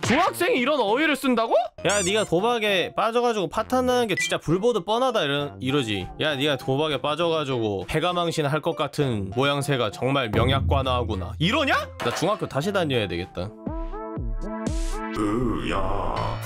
중학생이 이런 어휘를 쓴다고? 야 네가 도박에 빠져가지고 파탄나는 게 진짜 불보듯 뻔하다 이러지. 야 네가 도박에 빠져가지고 패가망신 할 것 같은 모양새가 정말 명약관화하구나 이러냐? 나 중학교 다시 다녀야 되겠다. 으야.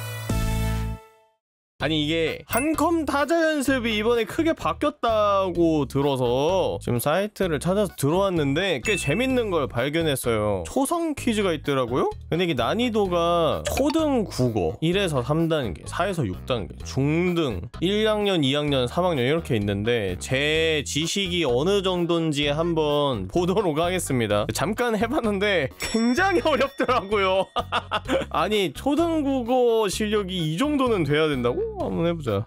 아니 이게 한컴 타자 연습이 이번에 크게 바뀌었다고 들어서 지금 사이트를 찾아서 들어왔는데 꽤 재밌는 걸 발견했어요. 초성 퀴즈가 있더라고요? 근데 이게 난이도가 초등 국어 1에서 3단계, 4에서 6단계, 중등 1학년, 2학년, 3학년 이렇게 있는데 제 지식이 어느 정도인지 한번 보도록 하겠습니다. 잠깐 해봤는데 굉장히 어렵더라고요. 아니 초등 국어 실력이 이 정도는 돼야 된다고? 한번 해보자.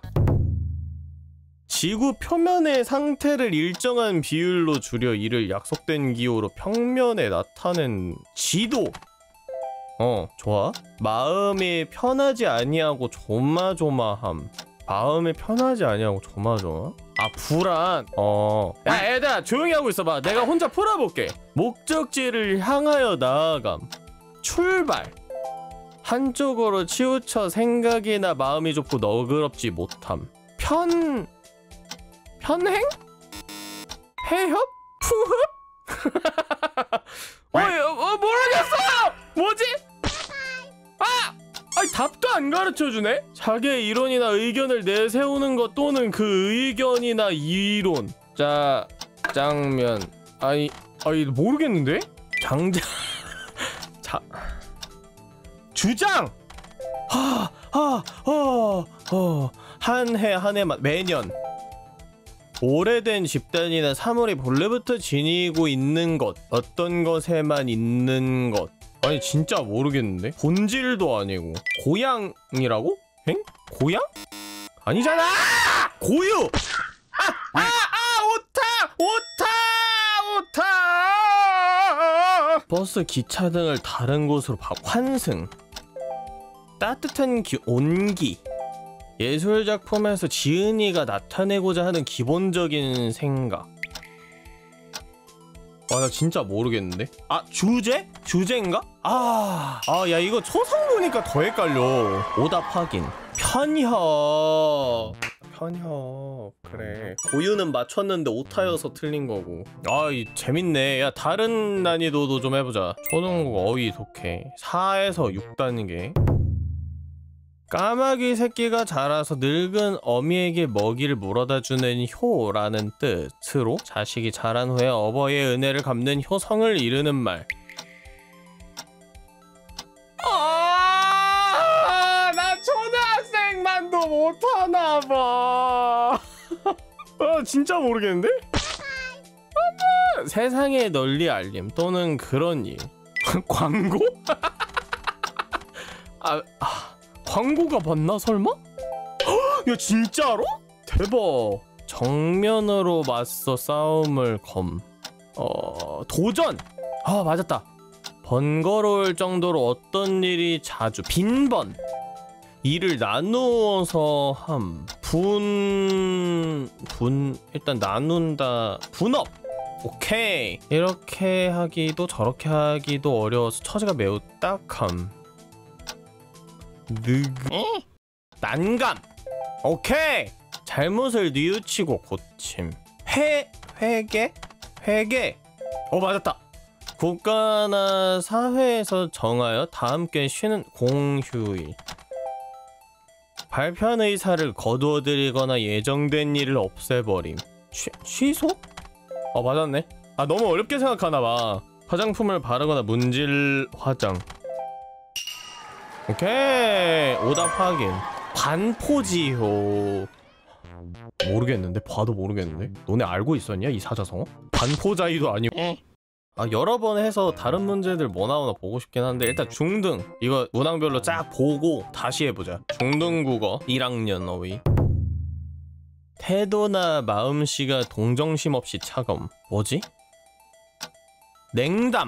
지구 표면의 상태를 일정한 비율로 줄여 이를 약속된 기호로 평면에 나타낸 지도. 좋아. 마음이 편하지 아니하고 조마조마함. 마음이 편하지 아니하고 조마조마? 아 불안. 야 얘들아 조용히 하고 있어봐. 내가 혼자 풀어볼게. 목적지를 향하여 나아감. 출발. 한쪽으로 치우쳐 생각이나 마음이 좁고 너그럽지 못함. 편행? 해협? 푸흡? 모르겠어! 뭐지? 아니 답도 안 가르쳐주네? 자기의 이론이나 의견을 내세우는 것 또는 그 의견이나 이론. 자, 장면. 아니 모르겠는데? 장장. 주장! 한 해 한 해만 매년 오래된 집단이나 사물이 본래부터 지니고 있는 것 어떤 것에만 있는 것. 아니 진짜 모르겠는데? 본질도 아니고 고양이라고? 엥? 고양? 아니잖아! 고유! 오타! 버스, 기차 등을 다른 곳으로 환승. 따뜻한 온기. 예술작품에서 지은이가 나타내고자 하는 기본적인 생각. 나 진짜 모르겠는데? 주제? 주제인가? 야 이거 초성 보니까 더 헷갈려. 오답 확인. 편협. 그래. 고유는 맞췄는데 오타여서 틀린 거고. 재밌네. 야 다른 난이도도 좀 해보자. 초등국어 어휘 독해 4에서 6단계. 까마귀 새끼가 자라서 늙은 어미에게 먹이를 물어다주는 효라는 뜻으로 자식이 자란 후에 어버이의 은혜를 갚는 효성을 이르는 말. 나 초등학생만도 못하나봐. 진짜 모르겠는데? 세상에 널리 알림 또는 그런 일. 광고? 광고가 맞나 설마? 야 진짜로? 대박. 정면으로 맞서 싸움을 도전! 맞았다. 번거로울 정도로 어떤 일이 자주. 빈번. 일을 나누어서 함. 일단 나눈다. 분업. 오케이. 이렇게 하기도 저렇게 하기도 어려워서 처지가 매우 딱함. 난감. 오케이. 잘못을 뉘우치고 고침. 회계. 맞았다. 국가나 사회에서 정하여 다 함께 쉬는 공휴일. 발표한 의사를 거두어들이거나 예정된 일을 없애버림. 취소? 맞았네. 너무 어렵게 생각하나봐. 화장품을 바르거나 문질 화장. 오케이. 오답 확인. 반포지효. 모르겠는데? 봐도 모르겠는데? 너네 알고 있었냐? 이 사자성어? 반포자이도 아니고. 여러 번 해서 다른 문제들 뭐 나오나 보고 싶긴 한데 일단 중등 이거 문항별로 쫙 보고 다시 해보자. 중등국어 1학년 어휘. 태도나 마음씨가 동정심 없이 차가움. 뭐지? 냉담.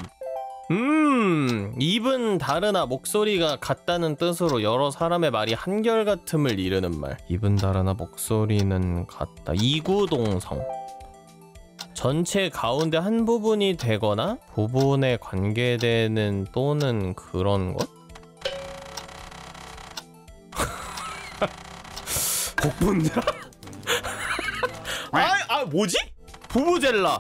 입은 다르나 목소리가 같다는 뜻으로 여러 사람의 말이 한결같음을 이르는 말. 입은 다르나 목소리는 같다. 이구동성. 전체 가운데 한 부분이 되거나 부분에 관계되는 또는 그런 것? 복분자. 뭐지? 부부젤라.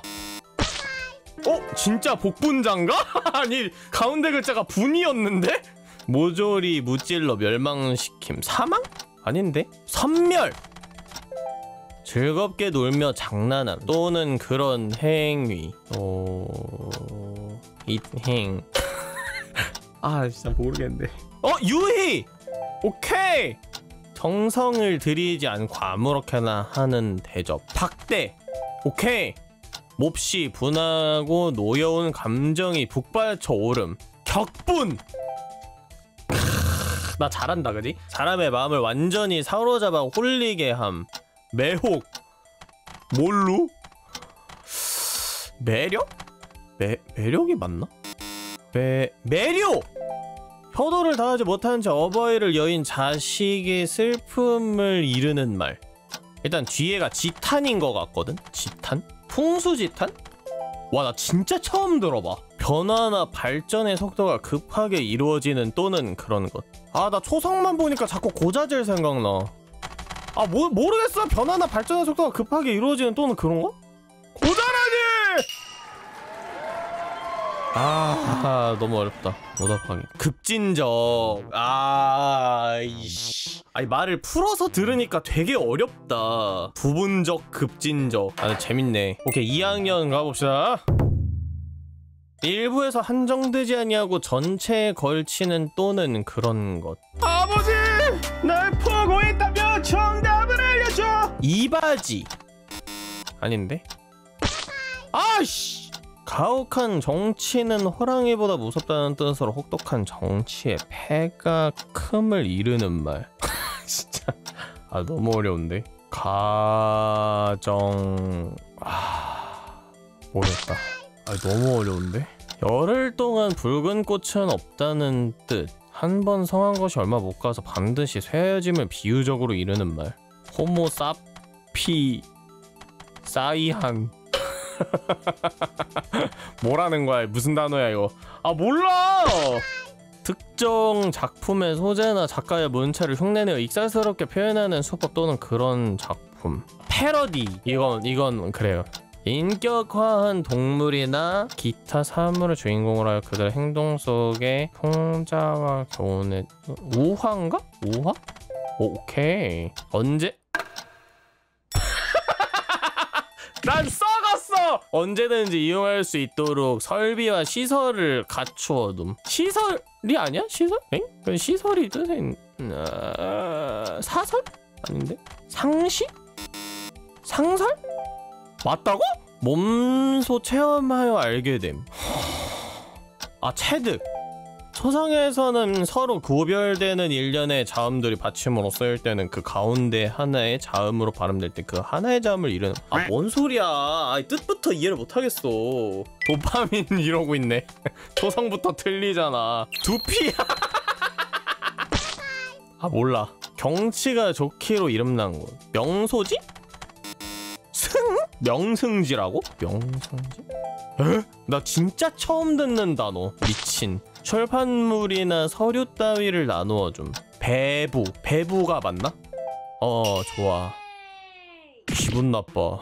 진짜 복분자인가? 아니 가운데 글자가 분이었는데? 모조리 무찔러 멸망시킴. 사망? 아닌데? 선멸. 즐겁게 놀며 장난함 또는 그런 행위. 이행. 진짜 모르겠는데. 유희. 오케이. 정성을 들이지 않고 아무렇게나 하는 대접. 박대. 오케이. 몹시 분하고 노여운 감정이 북받쳐 오름. 격분. 나 잘한다 그지? 사람의 마음을 완전히 사로잡아 홀리게 함. 매혹. 뭘로? 매력? 매력이 맞나? 매료! 효도를 다하지 못한 채 어버이를 여인 자식의 슬픔을 이르는 말. 일단 뒤에가 지탄인 것 같거든? 지탄? 풍수지탄? 와, 나 진짜 처음 들어봐. 변화나 발전의 속도가 급하게 이루어지는 또는 그런 것. 나 초성만 보니까 자꾸 고자질 생각나. 모르겠어. 변화나 발전의 속도가 급하게 이루어지는 또는 그런 것? 고자라니! 너무 어렵다. 오답하기. 급진적. 이씨. 말을 풀어서 들으니까 되게 어렵다. 부분적 급진적. 재밌네. 오케이, 2학년 가봅시다. 일부에서 한정되지 아니하고 전체에 걸치는 또는 그런 것. 아버지! 날 보고 있다며 정답을 알려줘! 이바지. 아닌데? 아이씨! 가혹한 정치는 호랑이보다 무섭다는 뜻으로 혹독한 정치의 패가 큼을 이르는 말. 진짜 너무 어려운데. 가정... 모르겠다. 너무 어려운데. 열흘 동안 붉은 꽃은 없다는 뜻. 한 번 성한 것이 얼마 못 가서 반드시 쇠해짐을 비유적으로 이르는 말. 호모 사이한. 뭐라는 거야? 무슨 단어야 이거? 몰라! 특정 작품의 소재나 작가의 문체를 흉내내어 익살스럽게 표현하는 수법 또는 그런 작품. 패러디. 이건 그래요. 인격화한 동물이나 기타 사물을 주인공으로 하여 그들의 행동 속에 풍자와 교훈의 우화인가? 우화? 오케이. 언제? 난 썩었어! 언제든지 이용할 수 있도록 설비와 시설을 갖추어둠. 시설이 아니야? 시설? 그럼 시설이 뜻은 사설? 아닌데? 상시? 상설? 맞다고? 몸소 체험하여 알게 됨. 체득. 초상에서는 서로 구별되는 일련의 자음들이 받침으로 쓰일 때는 그 가운데 하나의 자음으로 발음될 때 그 하나의 자음을 이르는. 뭔 소리야. 뜻부터 이해를 못하겠어. 도파민 이러고 있네. 초성부터 틀리잖아. 두피. 몰라. 경치가 좋기로 이름난 곳. 명소지? 명승지라고? 명승지? 나 진짜 처음 듣는 단어. 미친. 철판물이나 서류 따위를 나누어줌. 배부가 맞나? 좋아. 기분 나빠.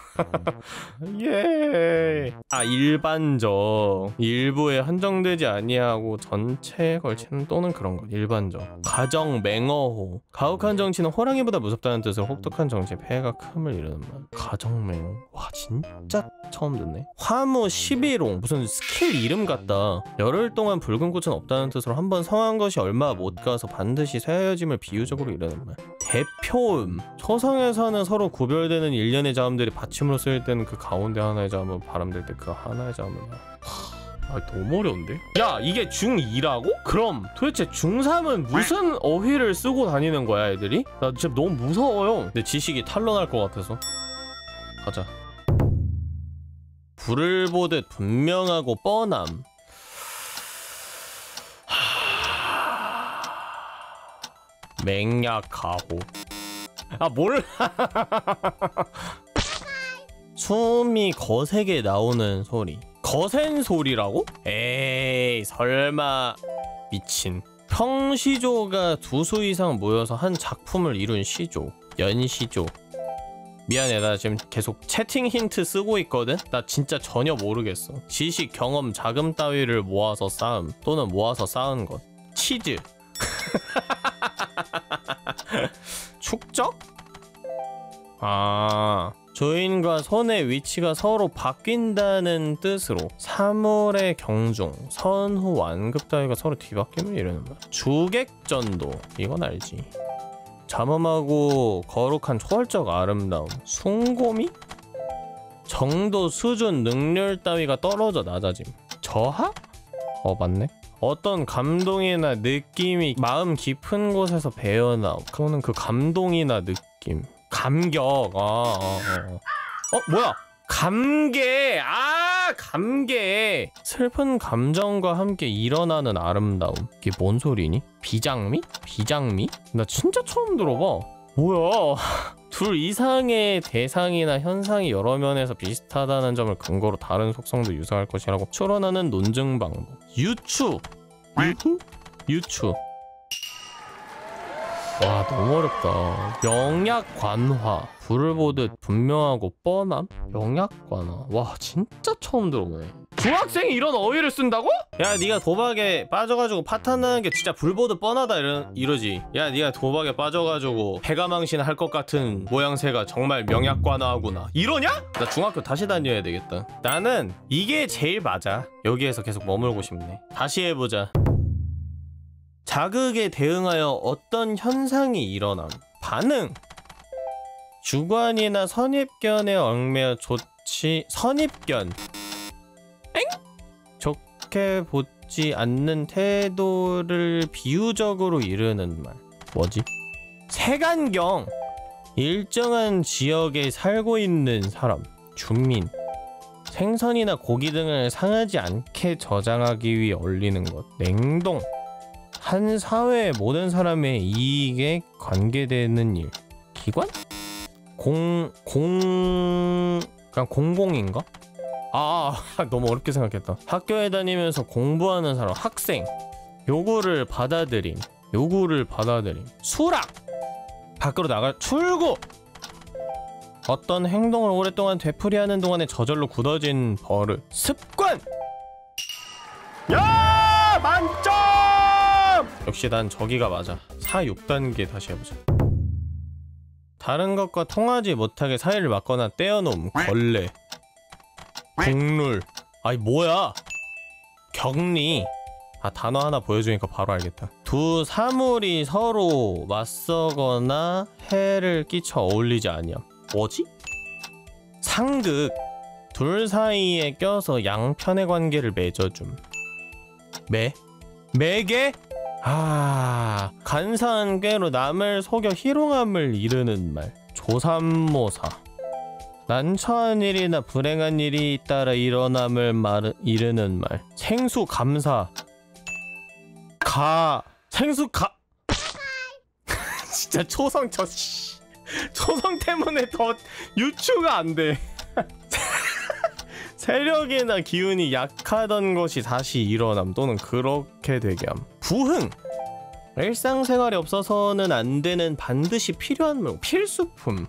예. 일반적. 일부에 한정되지 아니하고 전체에 걸치는 또는 그런 것. 일반적. 가정 맹어호. 가혹한 정치는 호랑이보다 무섭다는 뜻으로 혹독한 정치의 폐해가 큼을 이르는 말. 가정 맹어. 와, 진짜 처음 듣네. 화무 11홍. 무슨 스킬 이름 같다. 열흘 동안 붉은 꽃은 없다는 뜻으로 한번 성한 것이 얼마 못 가서 반드시 쇠하여짐을 비유적으로 이르는 말. 대표음. 초성에서는 서로 구별되는 일련의 자음들이 받침으로 쓰일 때는 그 가운데 하나의 자음을 발음될 때 그 하나의 자음을. 너무 어려운데? 야, 이게 중2라고? 그럼 도대체 중3은 무슨 어휘를 쓰고 다니는 거야 애들이? 나 진짜 너무 무서워요. 내 지식이 탄로날 것 같아서. 가자. 불을 보듯 분명하고 뻔함. 맹약하고. 몰라. 숨이 거세게 나오는 소리. 거센 소리라고? 에이, 설마. 미친. 평시조가 2수 이상 모여서 한 작품을 이룬 시조. 연시조. 미안해, 나 지금 계속 채팅 힌트 쓰고 있거든? 나 진짜 전혀 모르겠어. 지식, 경험, 자금 따위를 모아서 쌓음 또는 모아서 쌓은 것. 치즈. 축적? 아, 조인과 손의 위치가 서로 바뀐다는 뜻으로 사물의 경중, 선후, 완급 따위가 서로 뒤바뀌면 이러는 거야. 주객전도, 이건 알지. 잠엄하고 거룩한 초월적 아름다움. 숭고미? 정도, 수준, 능률 따위가 떨어져 낮아짐. 저하? 맞네. 어떤 감동이나 느낌이 마음 깊은 곳에서 배어나오. 그거는 그 감동이나 느낌. 감격. 뭐야? 감개. 감개. 슬픈 감정과 함께 일어나는 아름다움. 이게 뭔 소리니? 비장미? 비장미? 나 진짜 처음 들어봐. 뭐야? 둘 이상의 대상이나 현상이 여러 면에서 비슷하다는 점을 근거로 다른 속성도 유사할 것이라고 추론하는 논증 방법. 유추. 유추. 와, 너무 어렵다. 영약관화. 불을 보듯 분명하고 뻔함? 영약관화. 와, 진짜 처음 들어보네. 중학생이 이런 어휘를 쓴다고? 야, 네가 도박에 빠져가지고 파탄나는 게 진짜 불 보듯 뻔하다 이러지. 야, 네가 도박에 빠져가지고 패가망신 할 것 같은 모양새가 정말 명약관화하구나, 이러냐? 나 중학교 다시 다녀야 되겠다. 나는 이게 제일 맞아. 여기에서 계속 머물고 싶네. 다시 해보자. 자극에 대응하여 어떤 현상이 일어남. 반응. 주관이나 선입견에 얽매여 선입견. 좋게 보지 않는 태도를 비유적으로 이르는 말. 뭐지? 색안경. 일정한 지역에 살고 있는 사람. 주민. 생선이나 고기 등을 상하지 않게 저장하기 위해 얼리는 것. 냉동. 한 사회의 모든 사람의 이익에 관계되는 일. 기관? 그냥 공공인가? 너무 어렵게 생각했다. 학교에 다니면서 공부하는 사람. 학생. 요구를 받아들임. 수락. 밖으로 나갈. 출구. 어떤 행동을 오랫동안 되풀이하는 동안에 저절로 굳어진 버릇. 습관. 야, 만점! 역시 난 저기가 맞아. 4, 6단계 다시 해보자. 다른 것과 통하지 못하게 사이를 막거나 떼어놓음. 걸레. 국룰. 뭐야? 격리. 단어 하나 보여주니까 바로 알겠다. 두 사물이 서로 맞서거나 해를 끼쳐 어울리지 아니함. 뭐지? 상극. 둘 사이에 껴서 양편의 관계를 맺어줌. 매개? 간사한 꾀로 남을 속여 희롱함을 이르는 말. 조삼모사. 난처한 일이나 불행한 일이 따라 일어남을 이르는 말. 생수감사. 진짜 초성 때문에 더 유추가 안 돼. 세력이나 기운이 약하던 것이 다시 일어남 또는 그렇게 되게 함. 부흥. 일상생활에 없어서는 안 되는 반드시 필요한 물. 필수품.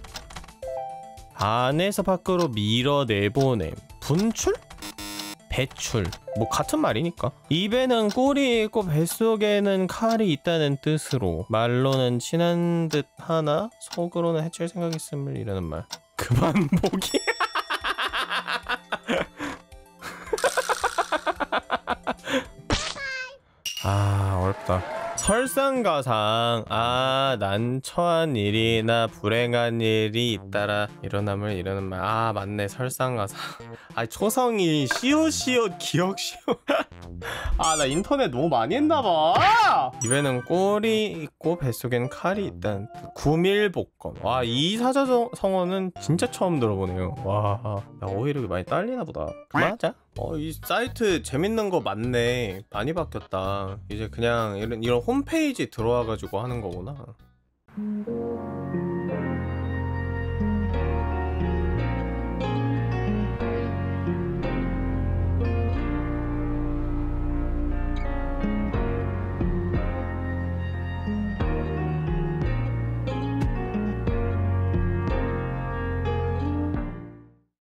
안에서 밖으로 밀어내보냄. 분출? 배출. 같은 말이니까. 입에는 꿀이 있고 뱃속에는 칼이 있다는 뜻으로 말로는 친한 듯 하나 속으로는 해칠 생각이 있음을 이라는 말. 그만 보기. 어렵다. 설상가상. 난처한 일이나 불행한 일이 잇따라 일어남을 이르는 말. 맞네, 설상가상. 초성이 시옷 기억시옷. 나 인터넷 너무 많이 했나봐. 입에는 꼴이 있고 뱃속엔 칼이 있다는 뜻. 구밀복권. 이 사자성어는 진짜 처음 들어보네요. 나 어휘력이 많이 딸리나 보다. 그만하자. 이 사이트 재밌는 거 많네. 많이 바뀌었다. 이제 그냥 이런 홈페이지 들어와가지고 하는 거구나.